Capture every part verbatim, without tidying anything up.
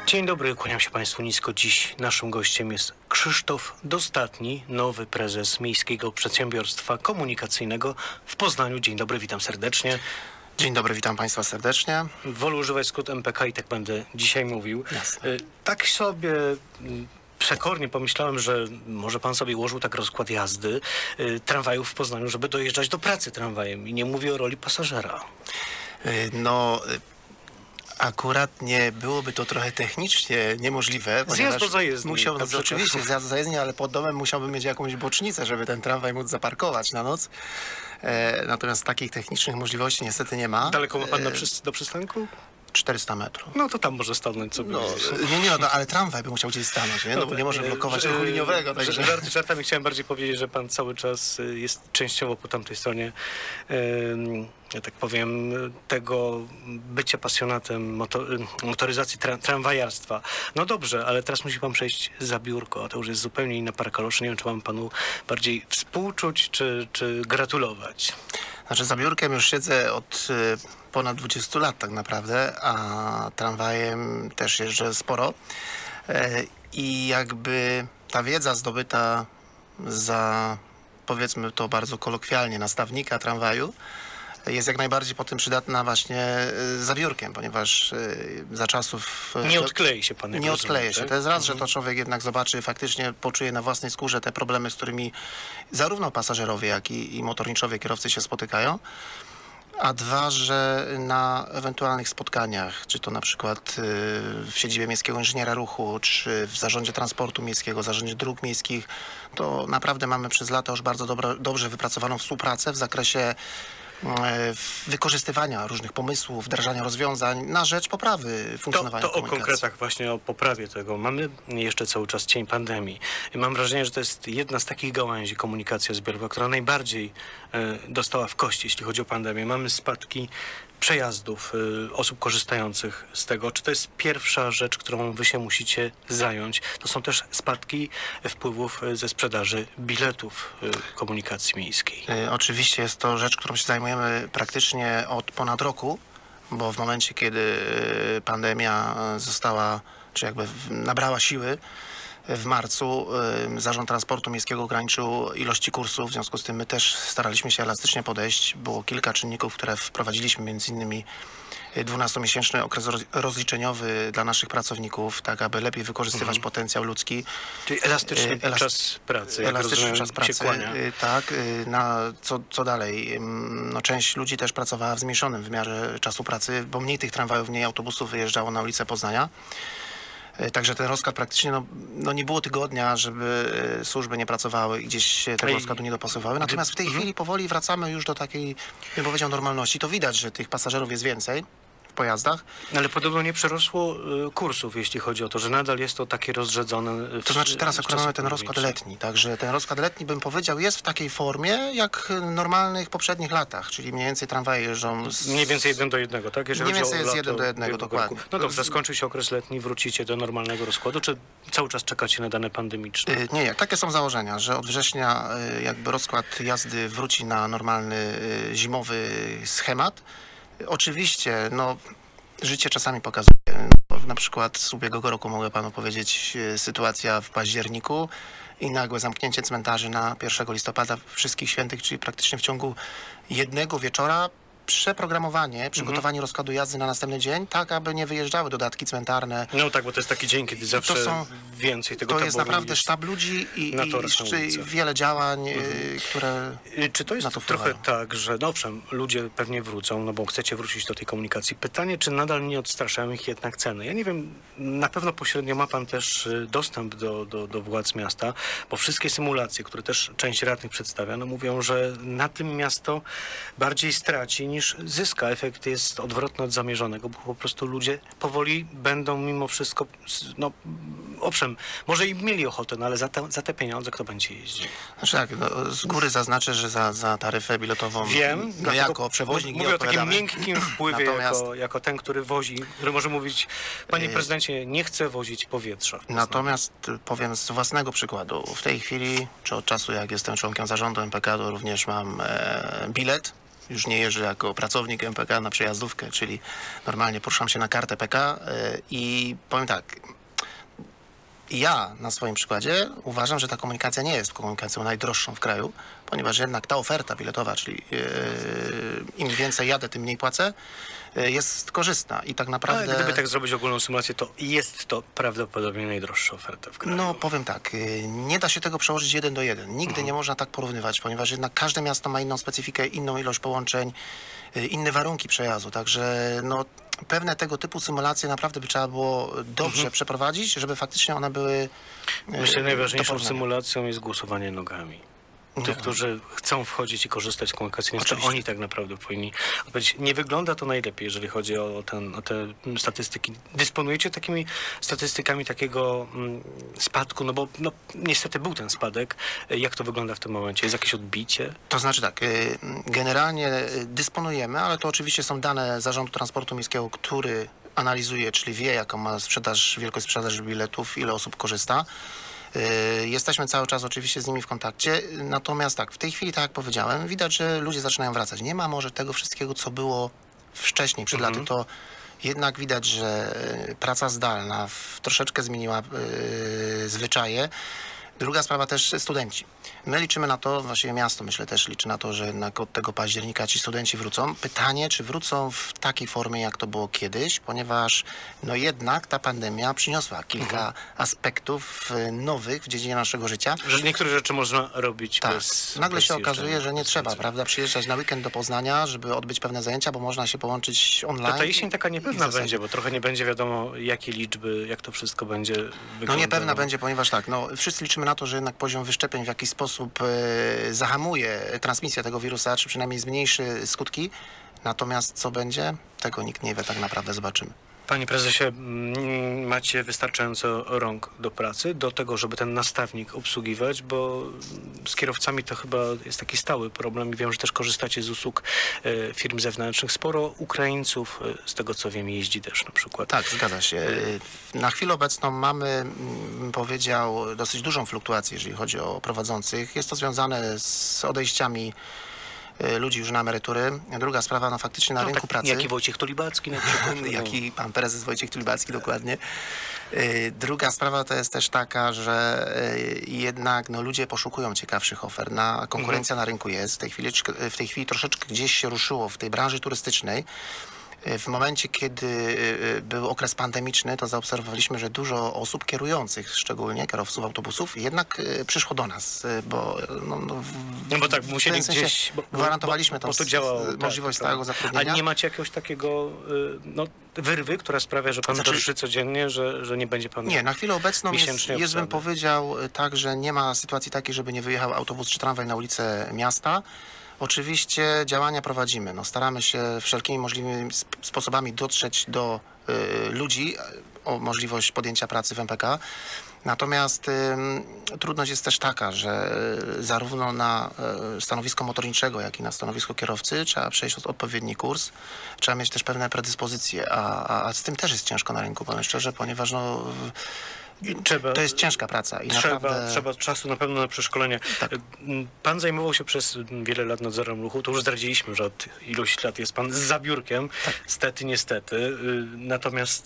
Dzień dobry, kłaniam się Państwu nisko. Dziś naszym gościem jest Krzysztof Dostatni, nowy prezes Miejskiego Przedsiębiorstwa Komunikacyjnego w Poznaniu. Dzień dobry, witam serdecznie. Dzień dobry, witam Państwa serdecznie. Wolę używać skrót M P K i tak będę dzisiaj mówił. Jasne. Tak sobie przekornie pomyślałem, że może Pan sobie ułożył tak rozkład jazdy tramwajów w Poznaniu, żeby dojeżdżać do pracy tramwajem i nie mówię o roli pasażera. No... Akurat nie byłoby to trochę technicznie niemożliwe, Zjazd do zajezdni. Musiał, no, oczywiście zjazd do zajezdni, ale pod domem musiałbym mieć jakąś bocznicę, żeby ten tramwaj móc zaparkować na noc. E, natomiast takich technicznych możliwości niestety nie ma. Daleko ma Pan do, przy, do przystanku? czterysta metrów. No to tam może stanąć sobie. No, nie, nie, no, ale tramwaj by musiał gdzieś stanąć, nie? No, bo nie może blokować ruchu liniowego. Także... Żarty żartami, chciałem bardziej powiedzieć, że Pan cały czas jest częściowo po tamtej stronie, ja tak powiem, tego bycia pasjonatem moto, motoryzacji, tra, tramwajarstwa. No dobrze, ale teraz musi Pan przejść za biurko, a to już jest zupełnie inna para kaloszy. Nie wiem, czy mam Panu bardziej współczuć, czy, czy gratulować. Znaczy za biurkiem już siedzę od y, ponad dwudziestu lat tak naprawdę, a tramwajem też jeżdżę sporo. E, I jakby ta wiedza zdobyta za, powiedzmy to bardzo kolokwialnie, nastawnika tramwaju, jest jak najbardziej potem przydatna właśnie za biurkiem, ponieważ za czasów... Nie odklei się Pan. Nie odkleje się. To jest raz, mhm. że to człowiek jednak zobaczy, faktycznie poczuje na własnej skórze te problemy, z którymi zarówno pasażerowie, jak i, i motorniczowie, kierowcy się spotykają. A dwa, że na ewentualnych spotkaniach, czy to na przykład w siedzibie Miejskiego Inżyniera Ruchu, czy w Zarządzie Transportu Miejskiego, Zarządzie Dróg Miejskich, to naprawdę mamy przez lata już bardzo dobro, dobrze wypracowaną współpracę w zakresie wykorzystywania różnych pomysłów, wdrażania rozwiązań na rzecz poprawy funkcjonowania To, to o komunikacji. konkretach właśnie, o poprawie tego. Mamy jeszcze cały czas cień pandemii. I mam wrażenie, że to jest jedna z takich gałęzi komunikacja zbiorowa, która najbardziej e, dostała w kości, jeśli chodzi o pandemię. Mamy spadki przejazdów y, osób korzystających z tego. Czy to jest pierwsza rzecz, którą wy się musicie zająć? To są też spadki wpływów ze sprzedaży biletów y, komunikacji miejskiej. Y, oczywiście jest to rzecz, którą się zajmujemy praktycznie od ponad roku, bo w momencie, kiedy pandemia została, czy jakby nabrała siły, w marcu y, Zarząd Transportu Miejskiego ograniczył ilości kursów, w związku z tym my też staraliśmy się elastycznie podejść. Było kilka czynników, które wprowadziliśmy, między innymi dwunastomiesięczny okres rozliczeniowy dla naszych pracowników, tak aby lepiej wykorzystywać mhm. potencjał ludzki. Czyli elastyczny y, elast... czas pracy. Elastyczny czas pracy, y, tak. Y, na co, co dalej? No, część ludzi też pracowała w zmniejszonym wymiarze czasu pracy, bo mniej tych tramwajów, mniej autobusów wyjeżdżało na ulicę Poznania. Także ten rozkład praktycznie, no, no nie było tygodnia, żeby służby nie pracowały i gdzieś się tego rozkładu nie dopasowały. Natomiast w tej chwili powoli wracamy już do takiej, bym powiedział, normalności. To widać, że tych pasażerów jest więcej w pojazdach. Ale podobno nie przerosło y, kursów, jeśli chodzi o to, że nadal jest to takie rozrzedzone. W, to znaczy teraz akurat mamy ten rozkład letni, także ten rozkład letni, bym powiedział, jest w takiej formie jak w normalnych poprzednich latach, czyli mniej więcej tramwaje jeżdżą... Z... Mniej więcej jeden do jednego, tak? Jeżeli mniej więcej jest lato, jeden do jednego, dokładnie. No dobrze, skończy się okres letni, wrócicie do normalnego rozkładu, czy cały czas czekacie na dane pandemiczne? Yy, nie, takie są założenia, że od września yy, jakby rozkład jazdy wróci na normalny yy, zimowy schemat. Oczywiście, no, życie czasami pokazuje. No, na przykład z ubiegłego roku mogę panu powiedzieć, sytuacja w październiku i nagłe zamknięcie cmentarzy na pierwszego listopada Wszystkich Świętych, czyli praktycznie w ciągu jednego wieczora przeprogramowanie, przygotowanie mhm. rozkładu jazdy na następny dzień, tak aby nie wyjeżdżały dodatki cmentarne. No tak, bo to jest taki dzień, kiedy zawsze to są, więcej tego To jest naprawdę jest sztab ludzi i, i, i wiele działań, mhm. y, które Czy to jest to trochę tak, że no owszem, ludzie pewnie wrócą, no bo chcecie wrócić do tej komunikacji. Pytanie, czy nadal nie odstraszają ich jednak ceny? Ja nie wiem, na pewno pośrednio ma pan też dostęp do, do, do władz miasta, bo wszystkie symulacje, które też część radnych przedstawia, no mówią, że na tym miasto bardziej straci niż zyska. Efekt jest odwrotny od zamierzonego, bo po prostu ludzie powoli będą mimo wszystko, no owszem, może i mieli ochotę, no ale za te, za te pieniądze kto będzie jeździł? Znaczy tak, no, z góry zaznaczę, że za, za taryfę biletową wiem, no jako przewoźnik mówię nie o takim miękkim wpływie natomiast, jako, jako ten, który wozi, który może mówić, panie prezydencie, nie chcę wozić powietrza. Natomiast powiem z własnego przykładu, w tej chwili, czy od czasu jak jestem członkiem zarządu M P K, to również mam e, bilet już nie jeżdżę jako pracownik M P K na przejazdówkę, czyli normalnie poruszam się na kartę P K y, i powiem tak, ja na swoim przykładzie uważam, że ta komunikacja nie jest komunikacją najdroższą w kraju, ponieważ jednak ta oferta biletowa, czyli yy, im więcej jadę, tym mniej płacę, yy, jest korzystna i tak naprawdę... Ale gdyby tak zrobić ogólną symulację, to jest to prawdopodobnie najdroższa oferta w kraju. No powiem tak, yy, nie da się tego przełożyć jeden do jeden. Nigdy mhm. nie można tak porównywać, ponieważ jednak każde miasto ma inną specyfikę, inną ilość połączeń, yy, inne warunki przejazdu, także no... Pewne tego typu symulacje naprawdę by trzeba było dobrze mhm. przeprowadzić, żeby faktycznie one były... Myślę, najważniejszą symulacją jest głosowanie nogami. Tych, no. którzy chcą wchodzić i korzystać z komunikacji, to oni tak naprawdę powinni odpowiedzieć. Nie wygląda to najlepiej, jeżeli chodzi o, ten, o te statystyki. Dysponujecie takimi statystykami takiego mm, spadku? No bo no, niestety był ten spadek. Jak to wygląda w tym momencie? Jest jakieś odbicie? To znaczy tak, generalnie dysponujemy, ale to oczywiście są dane Zarządu Transportu Miejskiego, który analizuje, czyli wie, jaką ma sprzedaż, wielkość sprzedaży biletów, ile osób korzysta. Jesteśmy cały czas oczywiście z nimi w kontakcie, natomiast tak, w tej chwili, tak jak powiedziałem, widać, że ludzie zaczynają wracać. Nie ma może tego wszystkiego, co było wcześniej, przed Mhm. laty, to jednak widać, że praca zdalna w, troszeczkę zmieniła yy, zwyczaje. Druga sprawa też studenci. My liczymy na to, właściwie miasto myślę też liczy na to, że jednak od tego października ci studenci wrócą. Pytanie, czy wrócą w takiej formie, jak to było kiedyś, ponieważ no jednak ta pandemia przyniosła kilka mhm. aspektów nowych w dziedzinie naszego życia. Że niektóre rzeczy można robić tak. bez... Nagle bez się okazuje, że nie trzeba, więcej. prawda, przyjeżdżać na weekend do Poznania, żeby odbyć pewne zajęcia, bo można się połączyć online. To ta jesień taka niepewna zasadzie... będzie, bo trochę nie będzie wiadomo, jakie liczby, jak to wszystko będzie wyglądało. No niepewna będzie, ponieważ tak, no wszyscy liczymy na to, że jednak poziom wyszczepień w jakiś sposób e, zahamuje transmisję tego wirusa, czy przynajmniej zmniejszy skutki. Natomiast co będzie? Tego nikt nie wie, tak naprawdę zobaczymy. Panie prezesie, macie wystarczająco rąk do pracy, do tego, żeby ten nastawnik obsługiwać, bo z kierowcami to chyba jest taki stały problem i wiem, że też korzystacie z usług e, firm zewnętrznych. Sporo Ukraińców, e, z tego co wiem, jeździ też na przykład. Tak, zgadza się. Na chwilę obecną mamy, bym powiedział, dosyć dużą fluktuację, jeżeli chodzi o prowadzących. Jest to związane z odejściami ludzi już na emerytury. Druga sprawa, no faktycznie na no, rynku tak, pracy. Jaki Wojciech Tulibacki na przykład. Jaki pan prezes Wojciech Tulibacki, dokładnie. Druga sprawa to jest też taka, że jednak no, ludzie poszukują ciekawszych ofert. Na, konkurencja mhm. na rynku jest. W tej, chwili, w tej chwili troszeczkę gdzieś się ruszyło w tej branży turystycznej. W momencie, kiedy był okres pandemiczny, to zaobserwowaliśmy, że dużo osób kierujących, szczególnie kierowców autobusów, jednak przyszło do nas, bo no, no, w, no bo tak musieli sensie gdzieś... Bo, gwarantowaliśmy bo, bo tą to działało, możliwość tak, stałego zatrudnienia. A nie macie jakiegoś takiego no, wyrwy, która sprawia, że pan znaczy, drży codziennie, że, że nie będzie pan Nie, na chwilę obecną jest, jest bym obsady. powiedział tak, że nie ma sytuacji takiej, żeby nie wyjechał autobus czy tramwaj na ulicę miasta. Oczywiście działania prowadzimy. No, staramy się wszelkimi możliwymi sp sposobami dotrzeć do y, ludzi o możliwość podjęcia pracy w M P K. Natomiast y, trudność jest też taka, że y, zarówno na y, stanowisko motorniczego, jak i na stanowisko kierowcy trzeba przejść od, odpowiedni kurs. Trzeba mieć też pewne predyspozycje, a, a, a z tym też jest ciężko na rynku, powiem szczerze, ponieważ no, Trzeba, to jest ciężka praca. I trzeba, naprawdę... trzeba czasu na pewno na przeszkolenie. Tak. Pan zajmował się przez wiele lat nadzorem ruchu. To już zdradziliśmy, że od iluś lat jest pan za biurkiem. Tak. Stety, niestety. Natomiast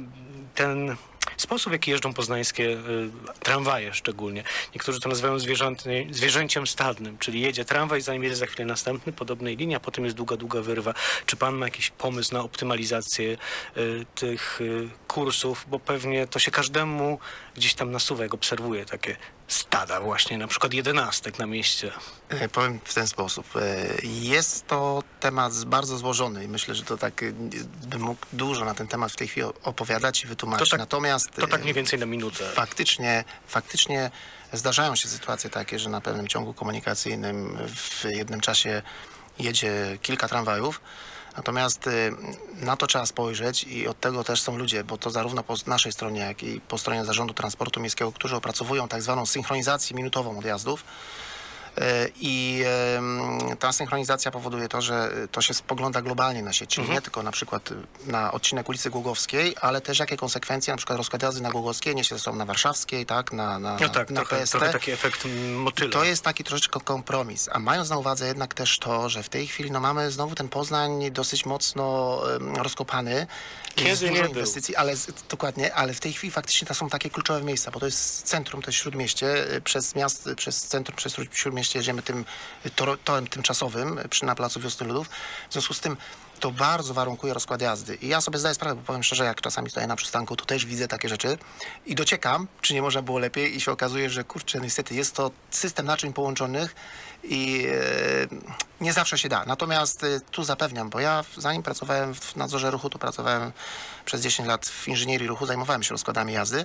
ten sposób, w jaki jeżdżą poznańskie y, tramwaje szczególnie. Niektórzy to nazywają zwierzęciem stadnym, czyli jedzie tramwaj, zanim jedzie za chwilę następny, podobnej linii, a potem jest długa, długa wyrwa. Czy pan ma jakiś pomysł na optymalizację y, tych y, kursów? Bo pewnie to się każdemu gdzieś tam nasuwa, jak obserwuje takie stada właśnie, na przykład jedenastek na mieście. Powiem w ten sposób. Jest to temat bardzo złożony i myślę, że to tak bym mógł dużo na ten temat w tej chwili opowiadać i wytłumaczyć. To tak, Natomiast to tak mniej więcej na minutę. Faktycznie, faktycznie zdarzają się sytuacje takie, że na pewnym ciągu komunikacyjnym w jednym czasie jedzie kilka tramwajów. Natomiast na to trzeba spojrzeć i od tego też są ludzie, bo to zarówno po naszej stronie, jak i po stronie Zarządu Transportu Miejskiego, którzy opracowują tak zwaną synchronizację minutową odjazdów. I ta synchronizacja powoduje to, że to się spogląda globalnie na sieć, czyli nie tylko na przykład na odcinek ulicy Głogowskiej, ale też jakie konsekwencje na przykład rozkład jazdy na Głogowskiej niesie ze sobą na Warszawskiej, tak, na, na, No tak, na trochę, P S T. trochę taki efekt motyla. To jest taki troszeczkę kompromis, a mając na uwadze jednak też to, że w tej chwili no, mamy znowu ten Poznań dosyć mocno um, rozkopany. Kiedy z dużo nie inwestycji, ale z, dokładnie, ale w tej chwili faktycznie to są takie kluczowe miejsca, bo to jest centrum, to jest Śródmieście, przez miast, przez centrum, przez Śródmieście jedziemy tym tor, torem tymczasowym przy, na Placu Wiosny Ludów. W związku z tym to bardzo warunkuje rozkład jazdy. I ja sobie zdaję sprawę, bo powiem szczerze, jak czasami stoję na przystanku, to też widzę takie rzeczy i dociekam, czy nie można było lepiej i się okazuje, że kurczę, niestety jest to system naczyń połączonych i e, nie zawsze się da. Natomiast e, tu zapewniam, bo ja zanim pracowałem w nadzorze ruchu, to pracowałem przez dziesięć lat w inżynierii ruchu, zajmowałem się rozkładami jazdy,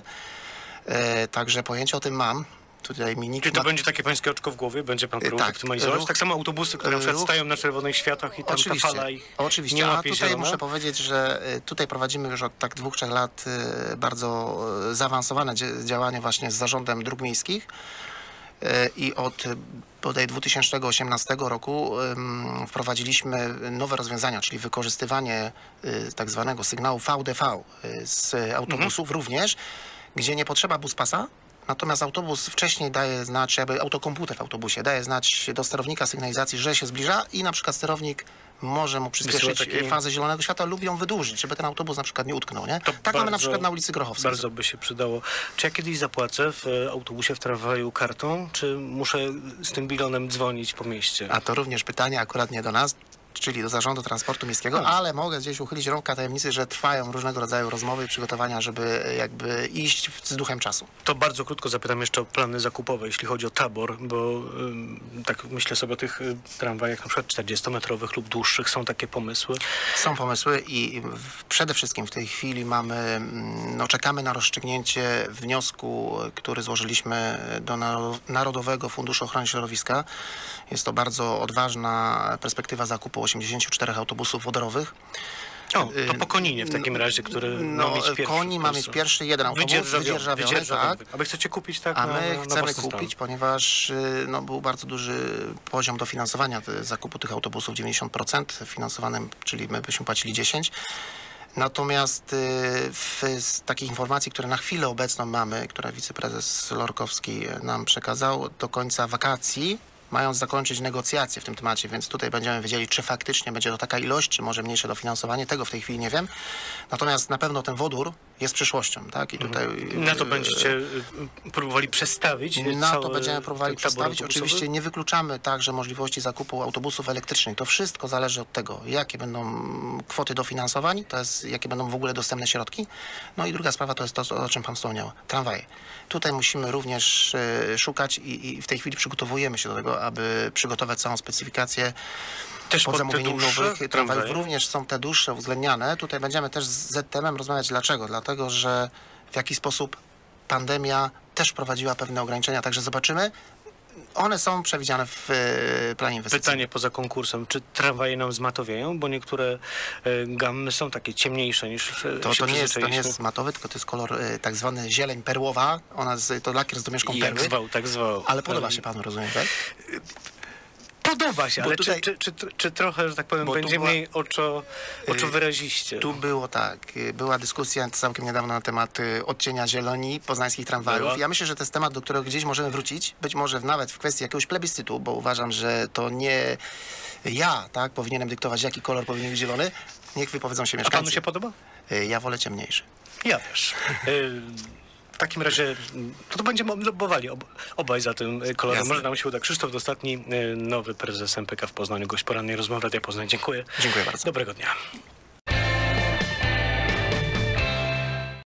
e, także pojęcie o tym mam. Tutaj mi nikt Czy to ma... będzie takie pańskie oczko w głowie? Będzie pan próbował tak, optymalizować? ruch- Tak samo autobusy, które na przykład ruch- stają na czerwonych światłach i tam Oczywiście, ta fala ich oczywiście. nie A łapie tutaj zielona? muszę powiedzieć, że y, tutaj prowadzimy już od tak dwóch, trzech lat y, bardzo y, zaawansowane dzia- działanie właśnie z Zarządem Dróg Miejskich y, i od y, bodaj dwa tysiące osiemnastego roku ym, wprowadziliśmy nowe rozwiązania, czyli wykorzystywanie y, tak zwanego sygnału V D V y, z autobusów również, gdzie nie potrzeba buspasa. Natomiast autobus wcześniej daje znać, jakby autokomputer w autobusie daje znać do sterownika sygnalizacji, że się zbliża i na przykład sterownik może mu przyspieszyć Wysyła taki- fazę zielonego światła lub ją wydłużyć, żeby ten autobus na przykład nie utknął, nie? To Tak mamy na bardzo- przykład na ulicy Grochowskiej. Bardzo by się przydało. Czy ja kiedyś zapłacę w e, autobusie, w tramwaju kartą, czy muszę z tym bilonem dzwonić po mieście? A to również pytanie akurat nie do nas, czyli do Zarządu Transportu Miejskiego, No. ale mogę gdzieś uchylić rąbka tajemnicy, że trwają różnego rodzaju rozmowy i przygotowania, żeby jakby iść w- z duchem czasu. To bardzo krótko zapytam jeszcze o plany zakupowe, jeśli chodzi o tabor, bo ym, tak myślę sobie o tych y, tramwajach na przykład czterdziestometrowych lub dłuższych. Są takie pomysły. Są pomysły i w- przede wszystkim w tej chwili mamy, mm, no czekamy na rozstrzygnięcie wniosku, który złożyliśmy do Naro- Narodowego Funduszu Ochrony Środowiska. Jest to bardzo odważna perspektywa zakupu osiemdziesięciu czterech autobusów wodorowych. O, to po Koninie w takim razie, który No, ma mieć pierwszy. Koni w ma Polsce. mieć pierwszy jeden autobus Wydzierżawiony, wydzierżawiony, wydzierżawiony. tak. A wy chcecie kupić tak A na, my na, na chcemy własny kupić, stan. ponieważ y, no, był bardzo duży poziom dofinansowania te- zakupu tych autobusów, dziewięćdziesiąt procent finansowanym, czyli my byśmy płacili dziesięć procent. Natomiast y, w, z takich informacji, które na chwilę obecną mamy, które wiceprezes Lorkowski nam przekazał, do końca wakacji mają zakończyć negocjacje w tym temacie, więc tutaj będziemy wiedzieli, czy faktycznie będzie to taka ilość, czy może mniejsze dofinansowanie. Tego w tej chwili nie wiem. Natomiast na pewno ten wodór jest przyszłością, tak? I tutaj Na to będziecie y, próbowali przestawić? na to cały będziemy próbowali ten tabor przestawić. autobusowy? Oczywiście nie wykluczamy także możliwości zakupu autobusów elektrycznych. To wszystko zależy od tego, jakie będą kwoty dofinansowań, to jest, jakie będą w ogóle dostępne środki. No i druga sprawa to jest to, o czym pan wspomniał, tramwaje. Tutaj musimy również e, szukać i, i w tej chwili przygotowujemy się do tego, aby przygotować całą specyfikację Też pod pod te zamówieniem dłuższe nowych tramwajów. tramwaje? Również są te dłuższe uwzględniane. Tutaj będziemy też z Z T M-em rozmawiać. Dlaczego? Dlatego, że w jaki sposób pandemia też wprowadziła pewne ograniczenia, także zobaczymy. One są przewidziane w e, planie inwestycji. Pytanie poza konkursem, czy tramwaje nam zmatowieją? Bo niektóre e, gamy są takie ciemniejsze niż e, To, się to, nie jest, to nie przyzwyczailiśmy. jest matowy, tylko to jest kolor e, tak zwany zieleń perłowa. Ona z, to lakier z domieszką I jak perły. zwał, tak zwał. Ale podoba Ale- się panu, rozumiem, tak? Podoba się, Bo ale tutaj- czy, czy, czy, czy trochę, że tak powiem, Bo tu będzie była- mniej oczo, oczo wyraziście? Tu było tak, y, była dyskusja całkiem niedawno na temat y, odcienia zieloni poznańskich tramwajów. Była. Ja myślę, że to jest temat, do którego gdzieś możemy wrócić, być może nawet w kwestii jakiegoś plebiscytu, bo uważam, że to nie ja, tak, powinienem dyktować, jaki kolor powinien być zielony. Niech wypowiedzą się A panu mieszkańcy. się podoba? Y, Ja wolę ciemniejszy. Ja też. Y, W takim razie to, to będziemy lobbowali ob, obaj za tym y, kolorem. Jasne. Może nam się uda. Krzysztof Dostatni, y, nowy prezes M P K w Poznaniu, gość porannej rozmowy Radia Poznań. Dziękuję. Dziękuję bardzo. Dobrego dnia.